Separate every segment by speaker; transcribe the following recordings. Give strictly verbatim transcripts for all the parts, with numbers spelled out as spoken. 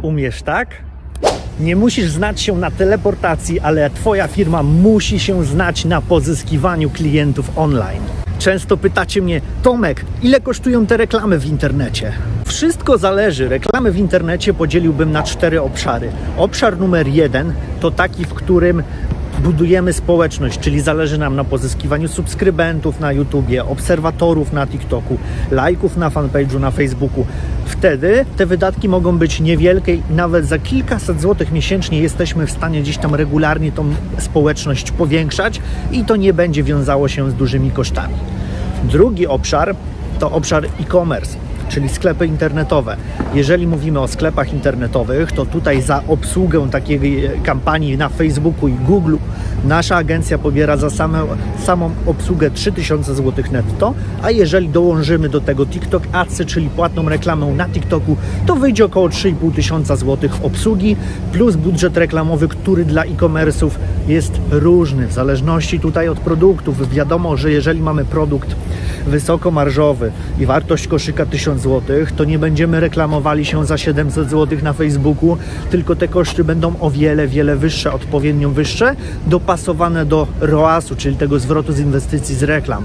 Speaker 1: Umiesz, tak? Nie musisz znać się na teleportacji, ale twoja firma musi się znać na pozyskiwaniu klientów online. Często pytacie mnie: Tomek, ile kosztują te reklamy w internecie? Wszystko zależy. Reklamy w internecie podzieliłbym na cztery obszary. Obszar numer jeden to taki, w którym budujemy społeczność, czyli zależy nam na pozyskiwaniu subskrybentów na YouTubie, obserwatorów na TikToku, lajków na fanpage'u na Facebooku. Wtedy te wydatki mogą być niewielkie i nawet za kilkaset złotych miesięcznie jesteśmy w stanie gdzieś tam regularnie tą społeczność powiększać i to nie będzie wiązało się z dużymi kosztami. Drugi obszar to obszar e-commerce, czyli sklepy internetowe. Jeżeli mówimy o sklepach internetowych, to tutaj za obsługę takiej kampanii na Facebooku i Google nasza agencja pobiera za same, samą obsługę trzy tysiące złotych netto, a jeżeli dołożymy do tego TikTok Adsy, czyli płatną reklamę na TikToku, to wyjdzie około trzy i pół tysiąca złotych obsługi, plus budżet reklamowy, który dla e-commerce'ów jest różny, w zależności tutaj od produktów. Wiadomo, że jeżeli mamy produkt wysokomarżowy i wartość koszyka tysiąc złotych, to nie będziemy reklamowali się za siedemset złotych na Facebooku, tylko te koszty będą o wiele, wiele wyższe, odpowiednio wyższe, dopasowane do R O A S-u, czyli tego zwrotu z inwestycji z reklam.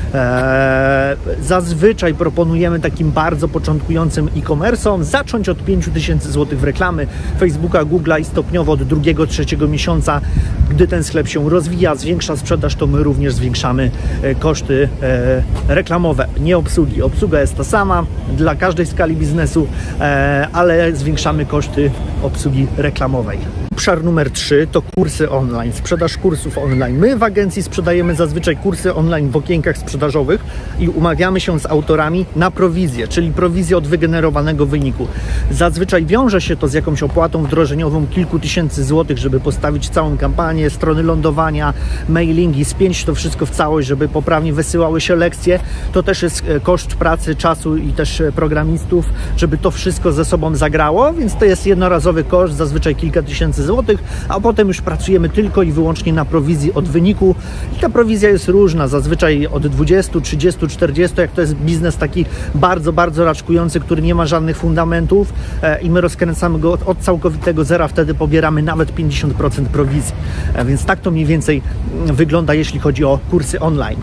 Speaker 1: Eee, zazwyczaj proponujemy takim bardzo początkującym e-commerce'om zacząć od pięciu tysięcy złotych w reklamy Facebooka, Google'a i stopniowo od drugiego, trzeciego miesiąca, gdy ten sklep się rozwija, zwiększa sprzedaż, to my również zwiększamy e, koszty e, reklamowe, nie obsługi. Obsługa jest ta sama dla każdej skali biznesu, e, ale zwiększamy koszty obsługi reklamowej. Obszar numer trzy to kursy online, sprzedaż kursów online. My w agencji sprzedajemy zazwyczaj kursy online w okienkach sprzedażowych i umawiamy się z autorami na prowizję, czyli prowizję od wygenerowanego wyniku. Zazwyczaj wiąże się to z jakąś opłatą wdrożeniową kilku tysięcy złotych, żeby postawić całą kampanię, strony lądowania, mailingi, spięć to wszystko w całość, żeby poprawnie wysyłały się lekcje. To też jest koszt pracy, czasu i też programistów, żeby to wszystko ze sobą zagrało, więc to jest jednorazowy koszt, zazwyczaj kilka tysięcy złotych, a potem już pracujemy tylko i wyłącznie na prowizji od wyniku i ta prowizja jest różna, zazwyczaj od dwudziestu, trzydziestu, czterdziestu, jak to jest biznes taki bardzo, bardzo raczkujący, który nie ma żadnych fundamentów e, i my rozkręcamy go od, od całkowitego zera, wtedy pobieramy nawet pięćdziesiąt procent prowizji, e, więc tak to mniej więcej wygląda, jeśli chodzi o kursy online.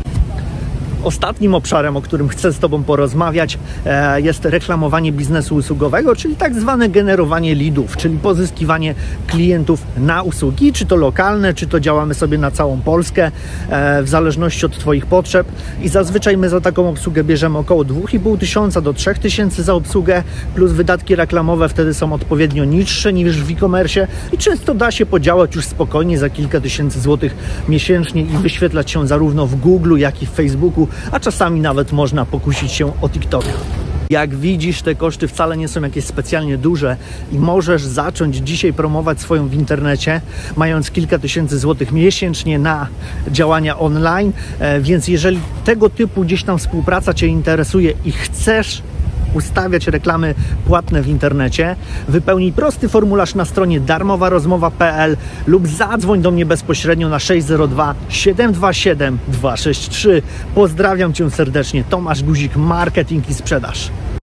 Speaker 1: Ostatnim obszarem, o którym chcę z Tobą porozmawiać, jest reklamowanie biznesu usługowego, czyli tak zwane generowanie leadów, czyli pozyskiwanie klientów na usługi, czy to lokalne, czy to działamy sobie na całą Polskę, w zależności od Twoich potrzeb. I zazwyczaj my za taką obsługę bierzemy około dwa i pół tysiąca do trzech tysięcy za obsługę, plus wydatki reklamowe wtedy są odpowiednio niższe niż w e-commerce i często da się podziałać już spokojnie za kilka tysięcy złotych miesięcznie i wyświetlać się zarówno w Google, jak i w Facebooku, a czasami nawet można pokusić się o TikToka. Jak widzisz, te koszty wcale nie są jakieś specjalnie duże i możesz zacząć dzisiaj promować swoją w internecie, mając kilka tysięcy złotych miesięcznie na działania online, więc jeżeli tego typu gdzieś tam współpraca Cię interesuje i chcesz ustawiać reklamy płatne w internecie, wypełnij prosty formularz na stronie darmowa rozmowa kropka p l lub zadzwoń do mnie bezpośrednio na sześć zero dwa, siedem dwa siedem, dwa sześć trzy. Pozdrawiam Cię serdecznie, Tomasz Guzik, marketing i sprzedaż.